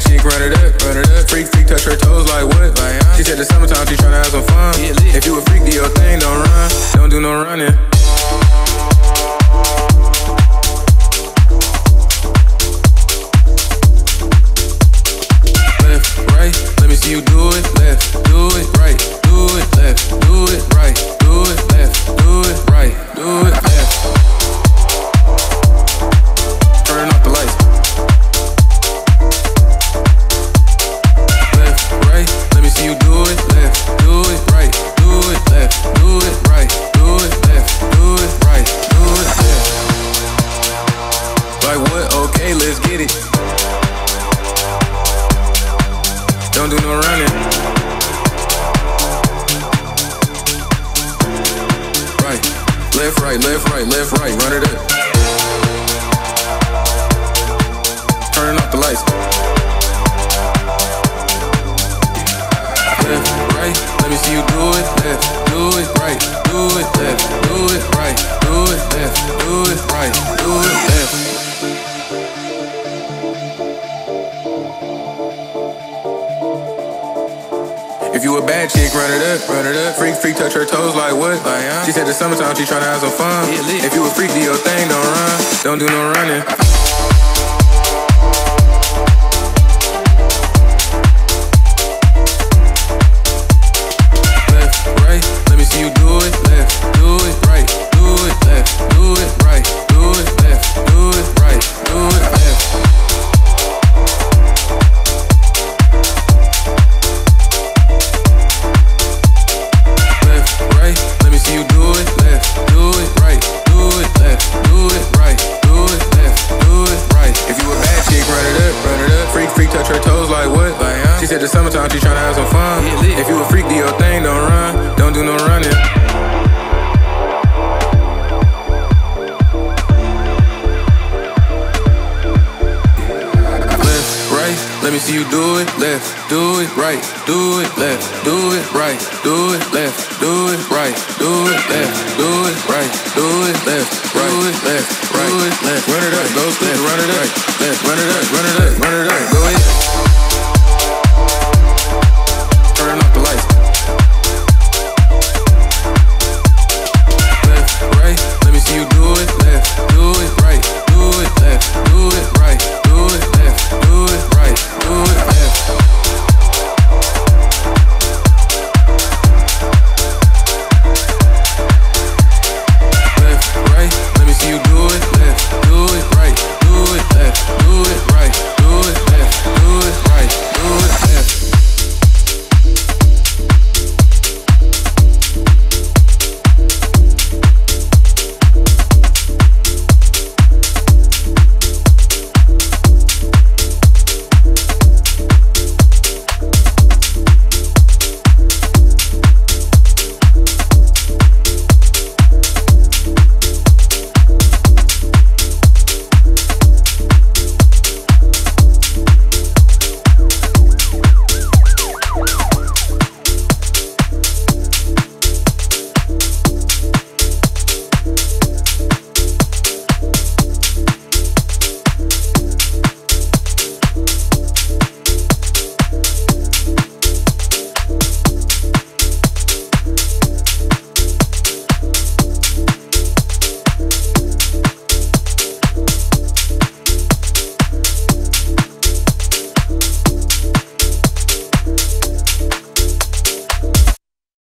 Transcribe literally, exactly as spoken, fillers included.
chick, run it up, run it up. Freak, freak, touch her toes like what? Like, huh? She said the summertime, she tryna have some fun. If you a freak, do your thing, don't run, don't do no running. Left, right, let me see you do it. Left, do it, right, do it, left, do it, right, do it, left, do it, right, do it, left. Turn off the lights. Left, right, let me see you do it. Left, do it, right, do it, left, do it, right, do it, left, do it, right, do it, left. Like what? Okay, let's get it. Don't do no running. Right, left, right, left, right, left, right, run it up. Turning off the lights. Left, right, let me see you do it. Left, do it, right, do it, left, do it, right, do it, left, do it, right, do it, left. If you a bad chick, run it up, run it up. Freak, freak, touch her toes like what? Like, huh? She said the summertime, she tryna have some fun. If you a freak, do your thing, don't run, don't do no running. Left, right, let me see you do it. Left, do it, right, do it, left, do it, right, do it, left, do it, right, do it, left. Let me see you do it, left, do it, right, do it, left, do it, right, do it, left, do it, right. If you a bad chick, run it up, run it up. Freak, freak, touch her toes like what? Like, huh? She said the summertime, she tryna have some fun. If you a freak, do your thing, don't run, don't do no running. Left, right, let me see you do it, left, do it, right, do it, left, do it, right, do it, left, do it, right, do it, left, do it, right,